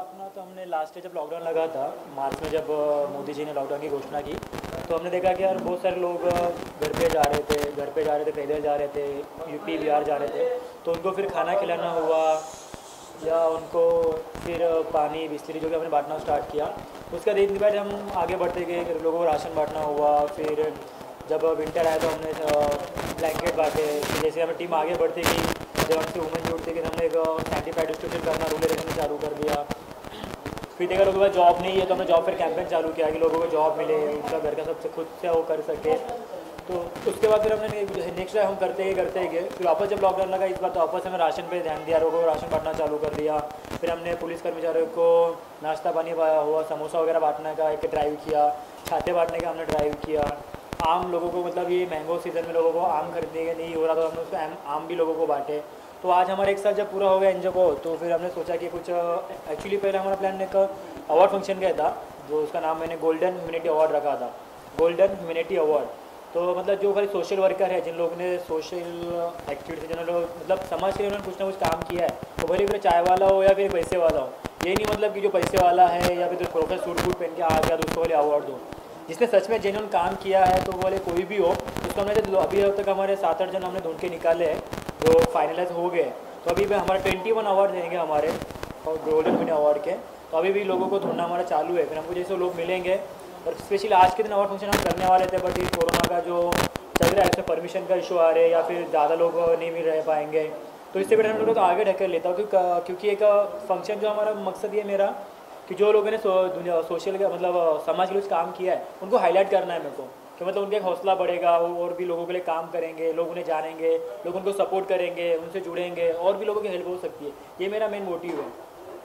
अपना तो हमने लास्ट ईयर जब लॉकडाउन लगा था मार्च में, जब मोदी जी ने लॉकडाउन की घोषणा की, तो हमने देखा कि यार बहुत सारे लोग घर पे जा रहे थे, पैदल जा रहे थे, यूपी बिहार जा रहे थे। तो उनको फिर खाना खिलाना हुआ या उनको फिर पानी बिस्लरी जो कि हमने बांटना स्टार्ट किया। उसका दिन बाद हम आगे बढ़ते गए, फिर लोगों को राशन बांटना हुआ। फिर जब विंटर आया तो हमने ब्लैंकेट बांटे। फिर जैसे हमें टीम आगे बढ़ती गई, जब हमसे वुमेन जुड़ती गई, हमने एक सैनिटाइड डिस्ट्रीब्यूशन करना रूरल एरिया में चालू कर दिया। फिर देखा लोगों के पास जॉब नहीं है तो हमने जॉब फिर कैंपेन चालू किया कि लोगों को जॉब मिले, उनका घर का सबसे खुद से वो कर सके। तो उसके बाद फिर हमने नेक्स्ट टाइम हम करते ही गए। फिर वापस जब लॉकडाउन लगा इस बार, तो वापस हमें राशन पे ध्यान दिया, लोगों को राशन बांटना चालू कर दिया। फिर हमने पुलिस कर्मचारियों को नाश्ता पानी हुआ, समोसा वगैरह बांटने का एक ड्राइव किया, छाते बांटने का हमने ड्राइव किया। आम लोगों को, मतलब ये मैंगो सीज़न में लोगों को आम खरीदने का नहीं हो रहा, तो हमने उसको आम भी लोगों को बांटे। तो आज हमारे एक साल जब पूरा हो गया एनजीओ को, तो फिर हमने सोचा कि कुछ एक्चुअली पहले हमारा प्लान एक अवार्ड फंक्शन का था, जो उसका नाम मैंने गोल्डन ह्यूमैनिटी अवार्ड रखा था। गोल्डन ह्यूमैनिटी अवार्ड तो मतलब जो खाली सोशल वर्कर है, जिन लोगों ने सोशल एक्टिविटी, जिन्होंने मतलब समाज के लिए उन्होंने कुछ ना कुछ काम किया है, तो भले फिर चाय वाला हो या फिर पैसे वाला हो, ये नहीं मतलब कि जो पैसे वाला है या फिर तो प्रोफेसर सूट बूट पहन के आ गया तो उसको वाले अवार्ड दो। जिसने सच में जेन्युइन काम किया है तो वो वाले कोई भी हो, उसको हमने अभी तक हमारे 7-8 जन हमने ढूंढ के निकाले हैं जो फाइनलाइज हो गए। तो अभी भी हमारे 21 अवार्ड देंगे हमारे और गोल्डन विन अवार्ड के। तो अभी भी लोगों को ढूंढना हमारा चालू है, फिर हमको जैसे लोग मिलेंगे। और स्पेशली आज के दिन अवार्ड फंक्शन हम करने वाले थे, बट ये कोरोना का जो चल रहा है इसमें परमिशन का इशू आ रहे हैं या फिर ज़्यादा लोग नहीं मिल रह पाएंगे, तो इससे बेटर हम लोग तो आगे ढकेल लेता हूँ। क्योंकि एक फंक्शन जो हमारा मकसद ये मेरा कि जो लोगों ने दुनिया सोशल का मतलब समाज के लिए कुछ काम किया है उनको हाईलाइट करना है मेरे को, कि मतलब उनका एक हौसला बढ़ेगा, वो और भी लोगों के लिए काम करेंगे, लोग उन्हें जानेंगे, लोग उनको सपोर्ट करेंगे, उनसे जुड़ेंगे और भी लोगों की हेल्प हो सकती है। ये मेरा मेन मोटिव है।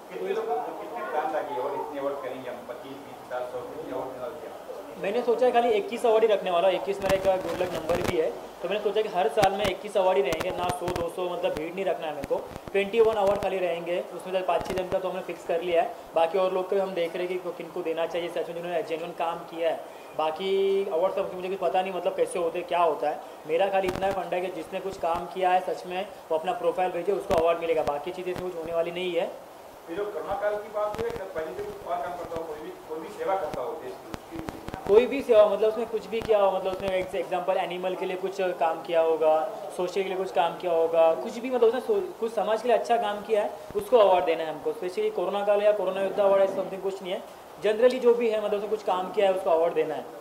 मैंने सोचा है खाली 21 अवार्ड ही रखने वाला, 21 मेरा एक गुड नंबर भी है। तो मैंने सोचा कि हर साल में 21 अवार्ड ही रहेंगे, ना 100-200 मतलब भीड़ नहीं रखना है मेरे को। 21 अवार्ड खाली रहेंगे, उसमें से 5-6 जन का तो हमने फिक्स कर लिया है। बाकी और लोग को हम देख रहे हैं कि किनको देना चाहिए सच में जिन्होंने जेन्युइन काम किया है। बाकी अवार्ड सब मुझे कुछ पता नहीं, मतलब कैसे होते क्या होता है। मेरा खाली इतना फंडा है कि जिसने कुछ काम किया है सच में वो अपना प्रोफाइल भेजे, उसको अवार्ड मिलेगा। बाकी चीज़ें इसमें कुछ होने वाली नहीं है। जो कोरोना काल की बात है, पहले से कुछ और काम करता हो, कोई भी सेवा करता हो देश की, कोई भी सेवा, मतलब उसमें कुछ भी किया हो, मतलब उसने एग्जांपल एनिमल के लिए कुछ काम किया होगा, सोशल के लिए कुछ काम किया होगा, कुछ भी मतलब उसने कुछ समाज के लिए अच्छा काम किया है, उसको अवार्ड देना है हमको। स्पेशली कोरोना काल या कोरोना योद्धा अवार्ड ऐसा समथिंग कुछ नहीं है, जनरली जो भी है मतलब उसने कुछ काम किया है उसको अवार्ड देना है।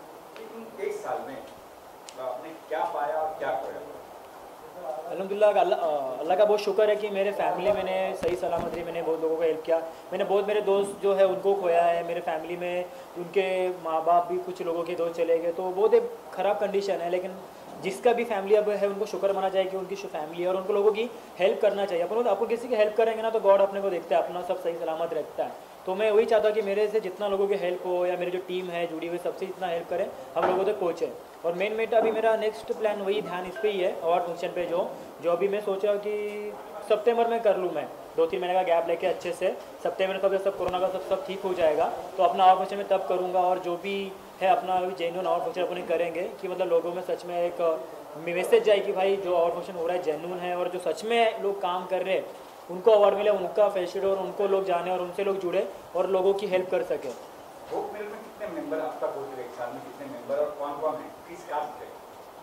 एक साल में आपने क्या पाया और क्या खोया? अल्हम्दुलिल्लाह, अल्लाह का बहुत शुक्र है कि मेरे फैमिली मैंने सही सलामत रही, मैंने बहुत लोगों को हेल्प किया। मैंने बहुत मेरे दोस्त जो है उनको खोया है, मेरे फैमिली में उनके माँ बाप भी कुछ लोगों के दोस्त चले गए, तो बहुत एक ख़राब कंडीशन है। लेकिन जिसका भी फैमिली अब है उनको शुक्र माना जाए कि उनकी फैमिली है और उनको लोगों की हेल्प करना चाहिए। अपन किसी की हेल्प करेंगे ना तो गॉड अपने को देखता है, अपना सब सही सलामत रखता है। तो मैं वही चाहता हूँ कि मेरे से जितना लोगों की हेल्प हो या मेरी जो टीम है जुड़ी हुई सबसे जितना हेल्प करें, हम लोगों तक पहुँचे। और मेन अभी मेरा नेक्स्ट प्लान वही ध्यान इस पे ही है, अवार्ड फंक्शन पे जो अभी मैं सोचा कि सितंबर में कर लूँ। मैं 2-3 महीने का गैप लेके अच्छे से सितंबर में सब कोरोना का सब ठीक हो जाएगा तो अपना अवार्ड फंक्शन में तब करूँगा। और जो भी है अपना जेन्युइन अवार्ड फंक्शन अपने करेंगे कि मतलब लोगों में सच में एक मैसेज जाए कि भाई जो अवार्ड फंक्शन हो रहा है जेन्युइन है, और जो सच में लोग काम कर रहे हैं उनको अवार्ड मिले, उनका फैसिलिटी और उनको लोग जाने और उनसे लोग जुड़े और लोगों की हेल्प कर सके। होप मिल में कितने मेंबर अब तक हो चुके, एक साल में कितने मेंबर और कौन कौन है, किस कास्ट के?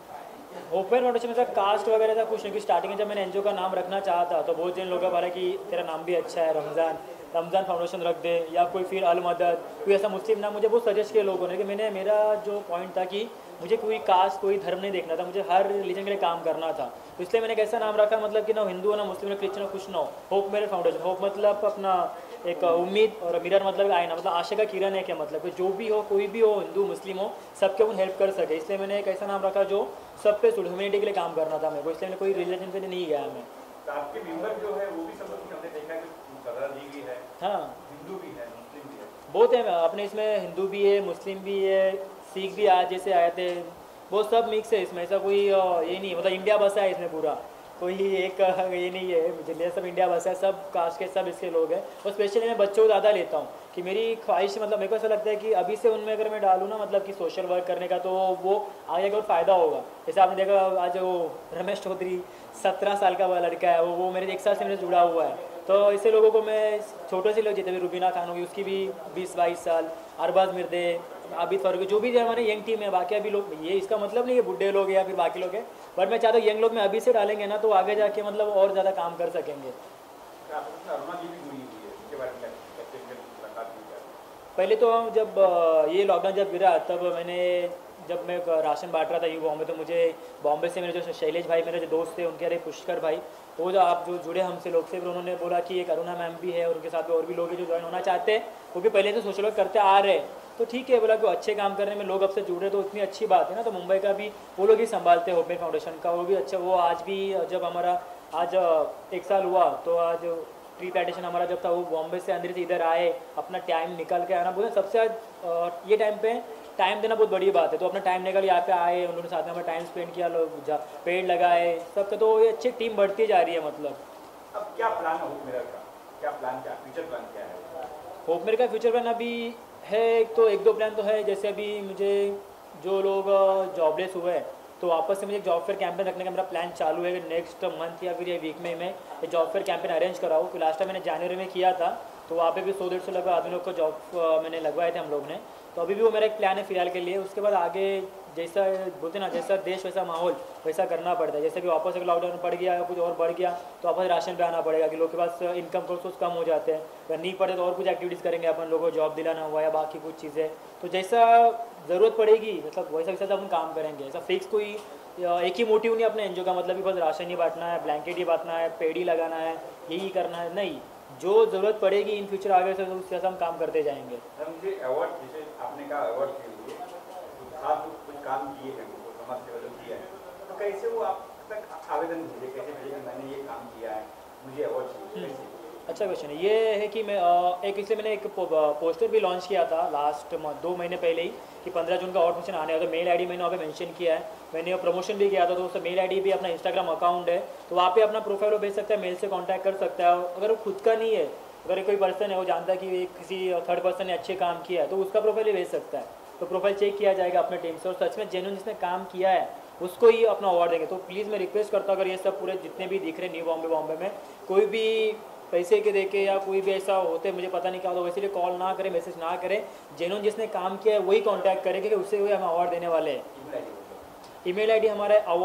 होप मेल फाउंडेशन में कास्ट वगैरह था कुछ नहीं, कि स्टार्टिंग में जब मैंने एनजीओ का नाम रखना चाहा था तो बहुत जन लोग बोला कि तेरा नाम भी अच्छा है, रमज़ान फाउंडेशन रख दे, या कोई फिर अल मदद, कोई ऐसा मुस्लिम नाम मुझे बहुत सजेस्ट किया लोगों ने। कि मेरा जो पॉइंट था कि मुझे कोई कास्ट कोई धर्म नहीं देखना था, मुझे हर रिलीजन के लिए काम करना था। तो इसलिए मैंने एक ऐसा नाम रखा, मतलब कि ना हिंदू हो ना मुस्लिम ना क्रिश्चियन हो कुछ ना हो, होप मेल फाउंडेशन। होप मतलब अपना एक उम्मीद, और मिरर मतलब आईना, मतलब आशा का किरण है। क्या मतलब कि जो भी हो, कोई भी हो, हिंदू मुस्लिम हो, सबके उन हेल्प कर सके। इसलिए मैंने एक ऐसा नाम रखा जो सब पे ह्यूमैनिटी के लिए काम करना था मेरे को, इसलिए मैंने कोई रिलीजन पे नहीं गया मैं। तो आपके मेंबर जो है वो भी सब लोग हमने देखा कि दादाजी भी है, हाँ, हिंदू भी है, मुस्लिम भी है, बहुत है अपने इसमें, हिंदू भी है, मुस्लिम भी है, सिख भी आज जैसे आए थे, वो सब मिक्स है इसमें। ऐसा कोई ये नहीं, मतलब इंडिया बसा है इसमें पूरा, कोई एक ये नहीं है जिले, सब इंडिया बसा है, सब कास्ट के सब इसके लोग हैं। और स्पेशली मैं बच्चों को ज़्यादा लेता हूँ कि मेरी ख्वाहिश, मतलब मेरे को ऐसा लगता है कि अभी से उनमें अगर मैं डालूँ ना, मतलब कि सोशल वर्क करने का, तो वो आगे का फ़ायदा होगा। जैसे आपने देखा आज वो रमेश चौधरी 17 साल का वो लड़का है, वो मेरे 1 साल से मेरे जुड़ा हुआ है, तो ऐसे लोगों को मैं छोटे से लोग जितने भी रुबीना खान होगी उसकी भी 20-22 साल, अरबाज मिर्दे, आबिद फारूकी, जो भी हमारे यंग टीम है, बाकी अभी लोग, ये इसका मतलब नहीं है बुढ़े लोग या फिर बाकी लोग हैं, बट मैं चाहता हूँ यंग लोग में अभी से डालेंगे ना तो आगे जाके मतलब और ज़्यादा काम कर सकेंगे। पहले तो जब ये लॉकडाउन जब गिरा तब जब मैं राशन बांट रहा था यू बॉम्बे, तो मुझे बॉम्बे से मेरे जो शैलेश भाई मेरे जो दोस्त थे उनके अरे पुष्कर भाई, वो जो आप जो जुड़े हमसे लोग से, फिर उन्होंने बोला कि एक अरुणा मैम भी है और उनके साथ में और भी लोग हैं जो ज्वाइन होना चाहते हैं, वो भी पहले से सोशल वर्क करते आ रहे हैं, तो ठीक है बोला कि अच्छे काम करने में लोग अब से जुड़ रहे तो इतनी अच्छी बात है ना। तो मुंबई का भी वो लोग ही संभालते हैं होपमेड फाउंडेशन का, वो भी अच्छा, वो आज भी जब हमारा आज 1 साल हुआ तो आज ट्री प्लांटेशन हमारा जब था वो बॉम्बे से अंदर से इधर आए, अपना टाइम निकल के आना, बोले सबसे आज ये टाइम पे टाइम देना बहुत बड़ी बात है, तो अपना टाइम निकल यहाँ पे आए, उन लोगों के साथ में हमारा टाइम स्पेंड किया, लोग पेड़ लगाए सबका, तो ये अच्छी टीम बढ़ती जा रही है। मतलब अब क्या प्लान है होपमेड का, क्या प्लान, क्या फ्यूचर प्लान क्या है? होपमेड का फ्यूचर प्लान अभी है तो 1-2 प्लान तो है, जैसे अभी मुझे जो लोग जॉबलेस हुए हैं तो वापस से मुझे जॉब फेयर कैंपेन रखने का मेरा प्लान चालू है कि नेक्स्ट मंथ या फिर ये वीक में मैं ये जॉब फेयर कैंपेन अरेंज कराऊँ। कि लास्ट टाइम मैंने जनवरी में किया था तो वहाँ पे भी 100-150 लगभग आदमी लोग को जॉब मैंने लगवाए थे हम लोग ने, तो अभी भी वो मेरा एक प्लान है फिलहाल के लिए। उसके बाद आगे जैसा बोलते ना जैसा देश वैसा माहौल वैसा करना पड़ता है, जैसे कि वापस अगर लॉकडाउन पड़ गया या कुछ और बढ़ गया तो वापस राशन पे आना पड़ेगा कि लोग के पास इनकम सोर्स कम हो जाते हैं, अगर नहीं पड़े तो और कुछ एक्टिविटीज़ करेंगे अपन लोगों को जॉब दिलाना हुआ या बाकी कुछ चीज़ें, तो जैसा ज़रूरत पड़ेगी मतलब वैसा वैसा अपन काम करेंगे। ऐसा फिक्स कोई एक ही मोटिव नहीं अपने एनजीओ का, मतलब कि बस राशन ही बांटना है, ब्लैंकेट ही बांटना है, पेड़ ही लगाना है, यही करना है, नहीं, जो ज़रूरत पड़ेगी इन फ्यूचर आगे से उसके साथ हम काम करते जाएंगे। मुझे अवार्ड जैसे आपने कहा अवार्ड के लिए खास कुछ काम किए हैं, समाज सेवा जो किया है, तो कैसे वो आप तक आवेदन भेजे, कैसे भेजे कि मैंने ये काम किया है मुझे अवार्ड चाहिए, कैसे? अच्छा क्वेश्चन है। ये है कि मैं इसलिए मैंने एक पोस्टर भी लॉन्च किया था लास्ट 2 महीने पहले ही कि 15 जून का अवार्ड फंक्शन आने वाला, तो मेल आईडी मैंने वहाँ पे मेंशन किया है, मैंने प्रमोशन भी किया था, तो उससे मेल आईडी भी अपना इंस्टाग्राम अकाउंट है, तो वहाँ पे अपना प्रोफाइल भेज सकता है, मेल से कांटेक्ट कर सकता है। अगर वो खुद का नहीं है, अगर कोई पर्सन है वो जानता है कि किसी थर्ड पर्सन ने अच्छे काम किया है तो उसका प्रोफाइल ही भेज सकता है, तो प्रोफाइल चेक किया जाएगा अपने टीम से और सच में जेन्युइन जिसने काम किया है उसको ही अपना अवार्ड देंगे। तो प्लीज़ मैं रिक्वेस्ट करता हूँ अगर ये सब पूरे जितने भी दिख रहे न्यू बॉम्बे में कोई भी पैसे के देके या कोई भी ऐसा होते मुझे पता नहीं क्या होता, वैसे लिए कॉल ना करें, मैसेज ना करें, जेन्युइन जिसने काम किया है वही कांटेक्ट करें क्योंकि उससे हुए हम अवार्ड देने वाले हैं। ईमेल आईडी हमारा है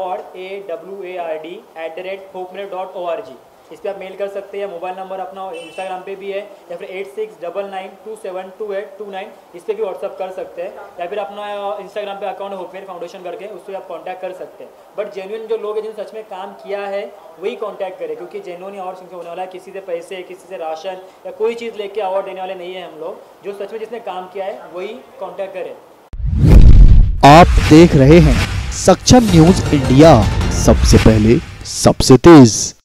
award@hopemed.org, इस पर आप मेल कर सकते हैं, या मोबाइल नंबर अपना इंस्टाग्राम पे भी है या फिर 8699272829, इस पर भी व्हाट्सअप कर सकते हैं, या फिर अपना इंस्टाग्राम पे अकाउंट है होपमेड फाउंडेशन करके, उस पर आप कांटेक्ट कर सकते हैं। बट जेन्युइन जो लोग हैं जिन्होंने सच में काम किया है वही कांटेक्ट करें, क्योंकि जेन्युइन और संख्या होने वाला है, किसी से पैसे किसी से राशन या कोई चीज़ लेके अवार्ड देने वाले नहीं है हम लोग, जो सच में जिसने काम किया है वही कांटेक्ट करें। आप देख रहे हैं सक्षम न्यूज इंडिया, सबसे पहले सबसे तेज।